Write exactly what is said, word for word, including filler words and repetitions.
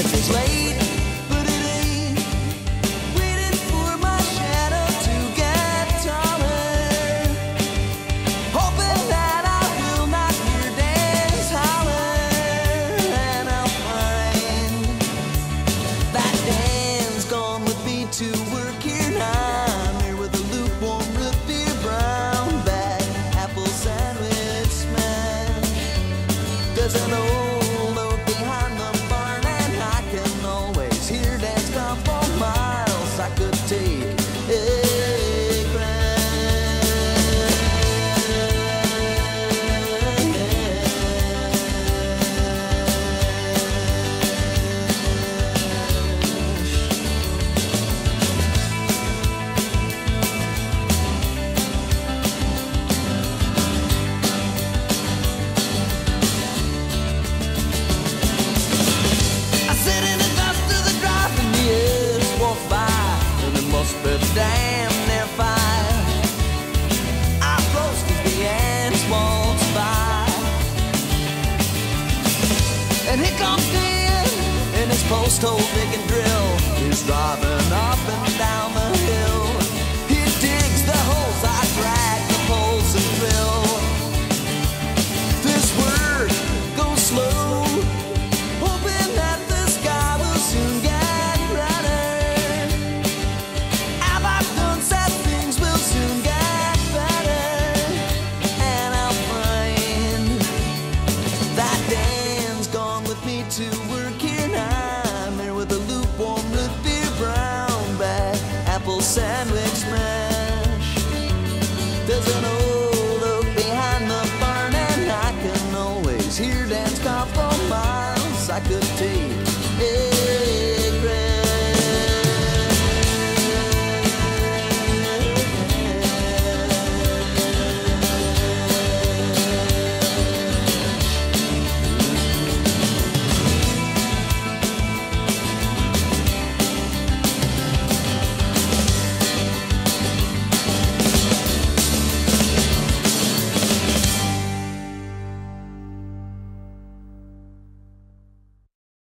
It's late, but it ain't. Waiting for my shadow to get taller. Hoping that I will not hear Dan's holler. And I'll find that Dan's gone with me to work here now. I'm here with a lukewarm root beer, brown bag, apple sandwich smash. There's an old oak behind the barn, and I can always hear Dan's come for miles. I could take a I sit in the dust of the drive and the years walk by, and it must be damn near five. I roast as the ants waltz by, and here comes Dan in his post-hole dig and drill. He's driving up and down the hill. He digs the holes, I drag the poles and drill. This work goes slow, hoping that the sky will soon get brighter. Have I done said things will soon get better? And I'll find that Dan's gone with me to work here now. I'm here with a lukewarm root beer, brown bag, apple sandwich smash. There's an old